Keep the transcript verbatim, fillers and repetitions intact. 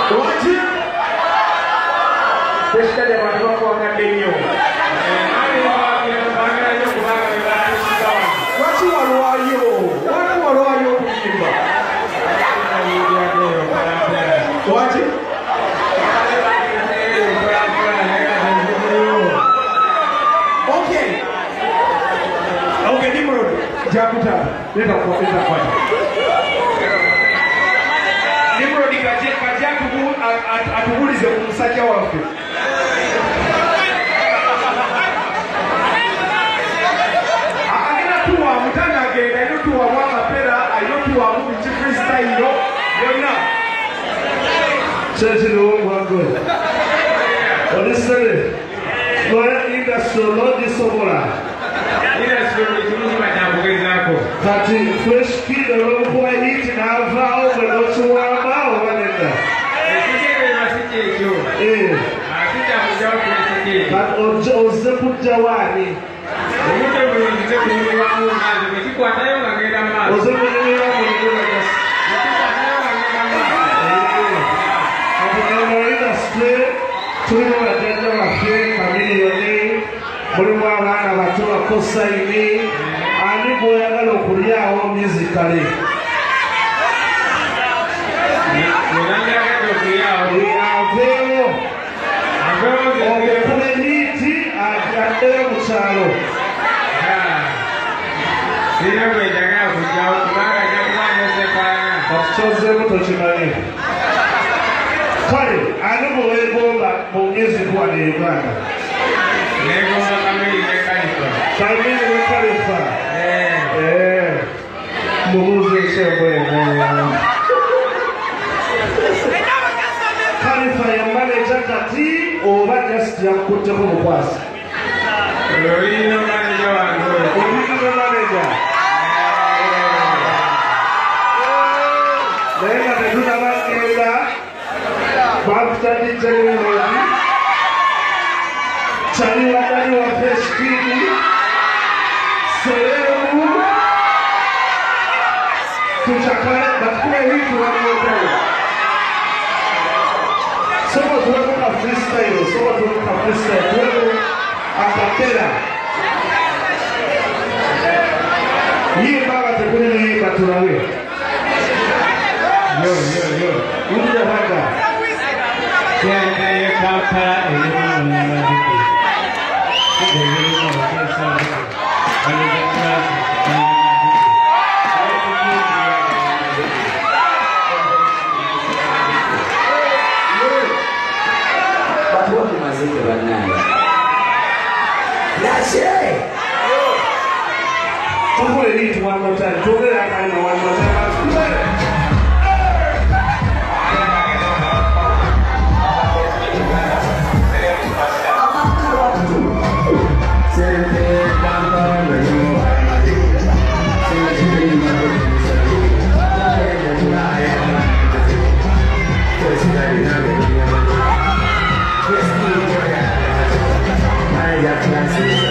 Lwaki? Tesikadde abantu bakwangadde nnyo. Lwaki walwayo? Lwaki walwayo okuyimba? Lwaki? Okay. Okay, Nimrod. Jakuta. Leta kwa leta kwa. Nimrod kaje kaje atubulize kumusajja waffe. Agenda tuwa mutana agenda ino tuwa mwakapera ino tuwa mubichi freestyle yonna. Church in the world, good. What is it? Lawyer industry, Lord is Sobola. Kati fresh kid olwokuba hiti n'avaawo bwe nokiwambaawo banedda. Kati ozze kujja waani? Ozze kunyumira mu lugero gasi. Kati eno industry tulimu bajjajja baffe kamiliyoni, mulimu abaana bato bakosayini, ani gw'oyagala okulyawo musically. Aveewo okukuba hiiti addeyo mu kyalo. Okukyozeemu tokimanyi. Kale, ani bwe weegomba mu music wano e Uganda? Kamili ne Kalifa. Mubuuze ekyembwene. Kalifa ye manager kati oba just yakutteko bukwasi? Olina manager wange. Olina manager. Naye nga tetunabagenda bakutandikira emirundi kyali wadali waffe ekipindi sereemu tukyakale batukube hitu wamwotayo soba tuweko ka freestyle soba tuweko ka freestyle tuweko akapera yimba nga tekuli niyimba tulawe yo yo yo ulija haka Kaya ya kapa elimu na majibu. Kwa elimu na pesa. Alijua Watu wote mazike banani. Lashe. tukule hitu one more time. Tukule haka ino one more time. Yes,